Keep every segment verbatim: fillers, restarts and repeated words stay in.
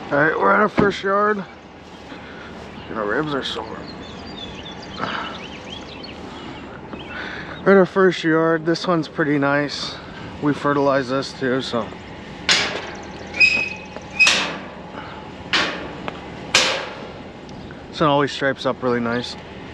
Alright, we're at our first yard. And our ribs are sore. We're at our first yard. This one's pretty nice. We fertilize this too, so. This one always stripes up really nice.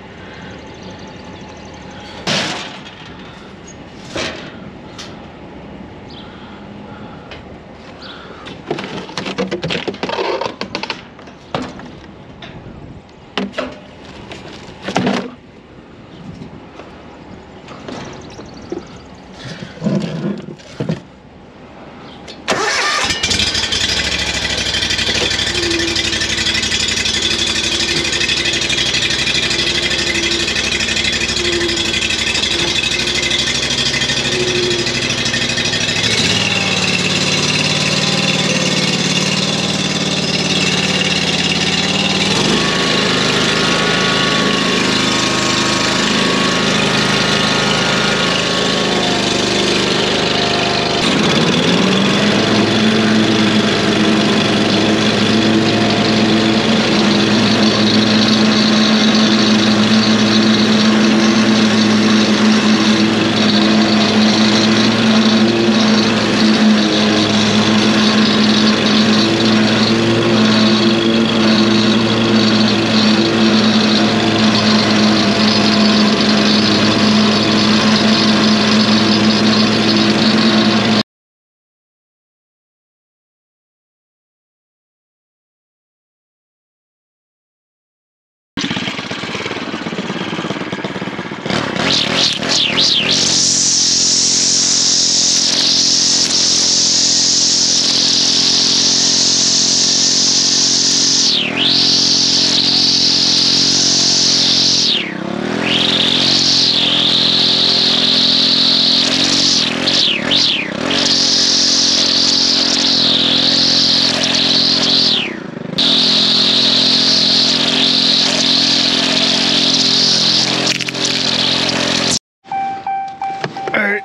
Alright,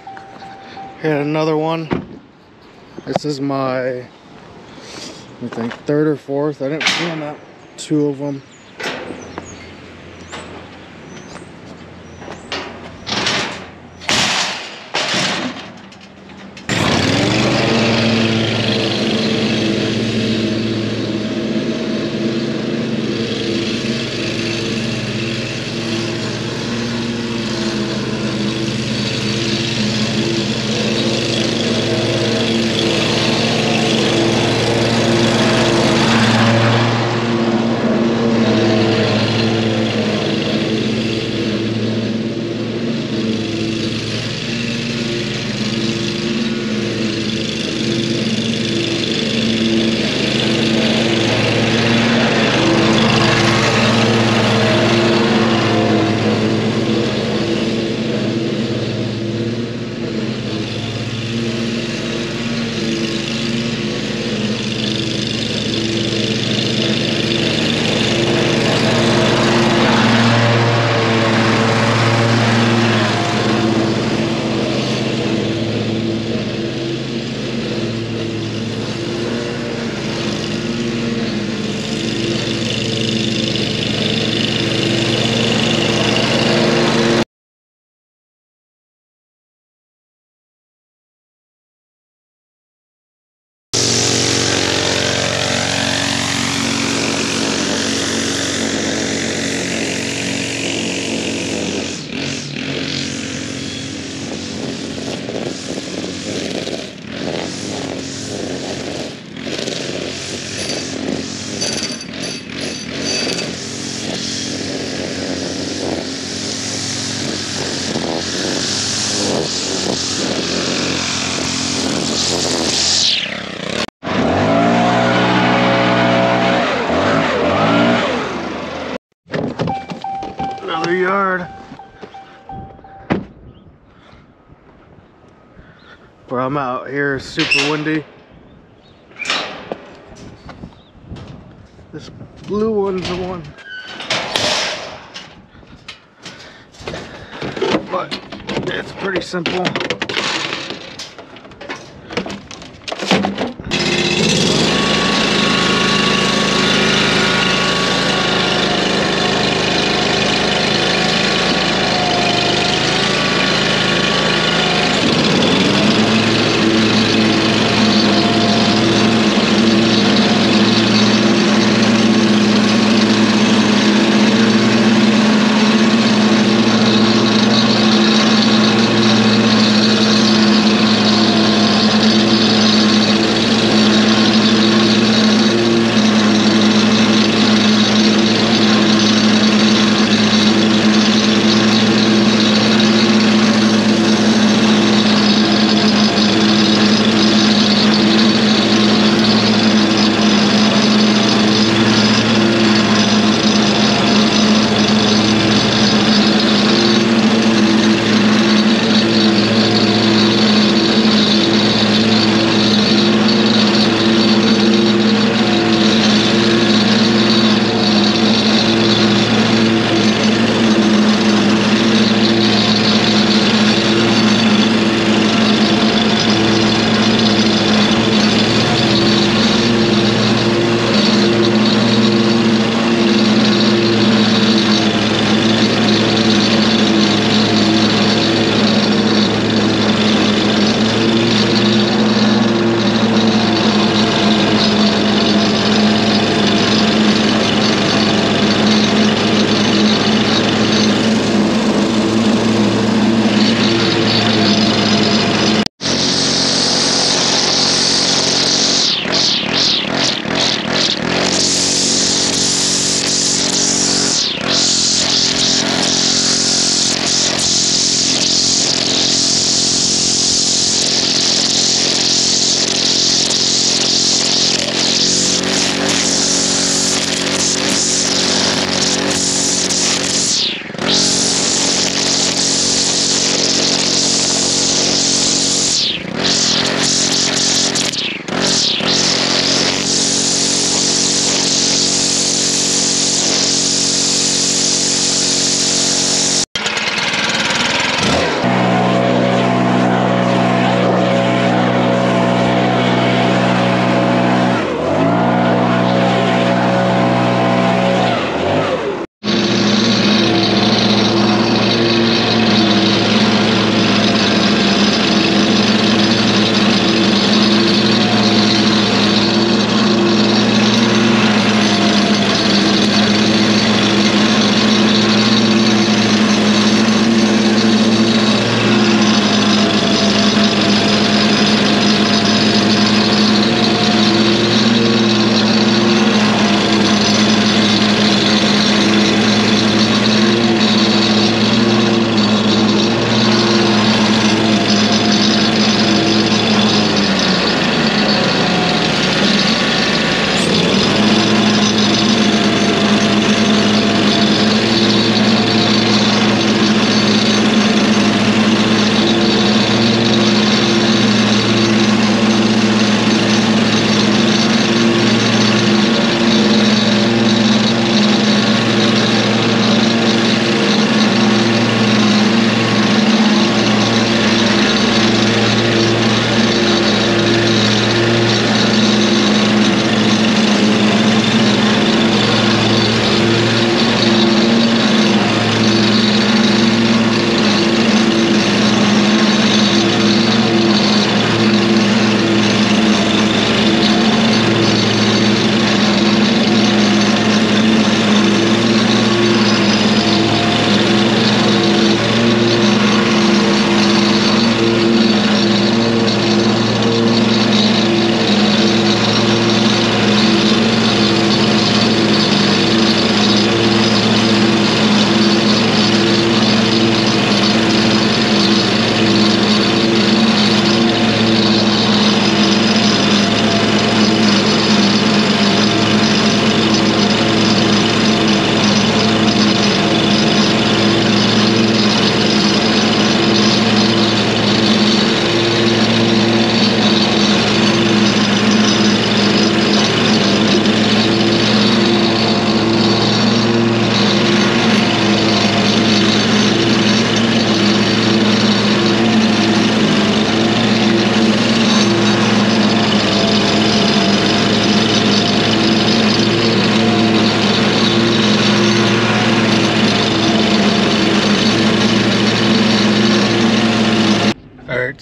hit another one. This is my, I think, third or fourth. I didn't film that. Two of them. Another yard where I'm out here is super windy. This blue one's the one, but it's pretty simple.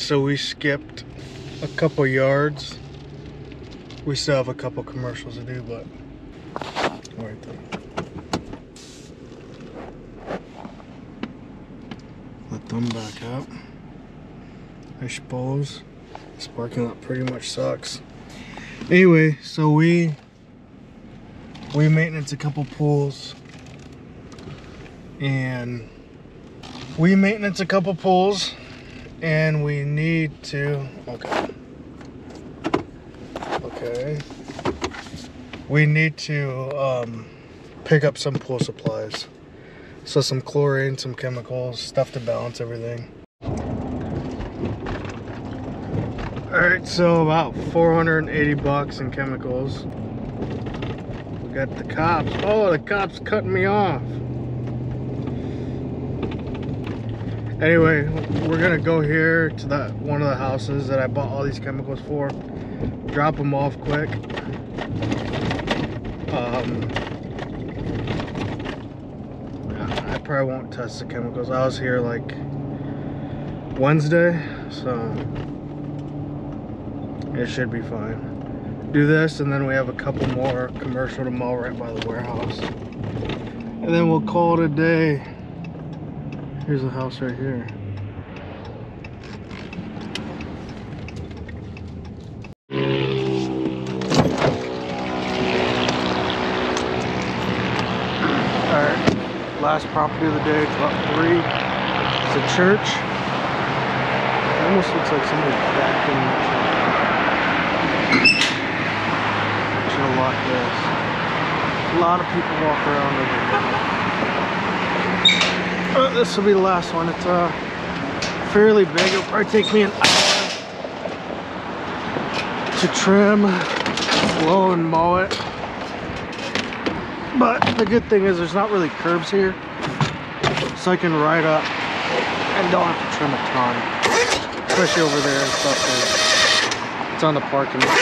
so we skipped a couple yards. We still have a couple commercials to do, but right there. Let them back up. I suppose this parking lot pretty much sucks. Anyway, so we we maintenance a couple pools, and we maintenance a couple pools, and we need to. Okay. Okay. We need to um, pick up some pool supplies. So some chlorine, some chemicals, stuff to balance everything. Alright, so about four hundred eighty bucks in chemicals. We got the cops. Oh, the cops cutting me off. Anyway, we're gonna go here to that one of the houses that I bought all these chemicals for. Drop them off quick. Um, I probably won't test the chemicals. I was here like Wednesday, so it should be fine. Do this, and then we have a couple more commercial to mow right by the warehouse. And then we'll call it a day. Here's the house right here. Alright, last property of the day, it's about three. It's a church. It almost looks like somebody backed in the church. Should have locked this. A lot of people walk around over here. Uh, this will be the last one. It's uh, fairly big. It'll probably take me an hour to trim, blow, and mow it. But the good thing is there's not really curbs here, so I can ride up and don't have to trim a ton, especially over there and stuff. It's on the parking lot.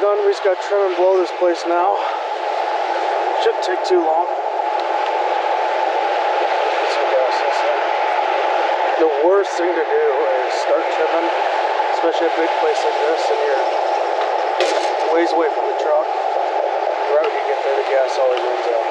done. We just got to trim and blow this place now. Shouldn't take too long. The worst thing to do is start trimming, especially a big place like this, and you're ways away from the truck. Right when you get there, the gas always runs out.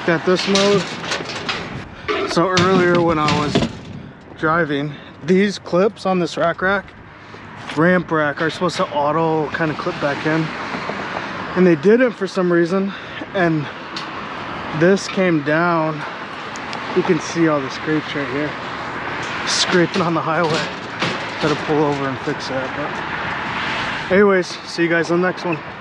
at this mode. So earlier when I was driving, these clips on this rack rack, ramp rack, are supposed to auto kind of clip back in. And they didn't for some reason. And this came down. You can see all the scrapes right here. Scraping on the highway. Gotta pull over and fix that. But anyways, see you guys on the next one.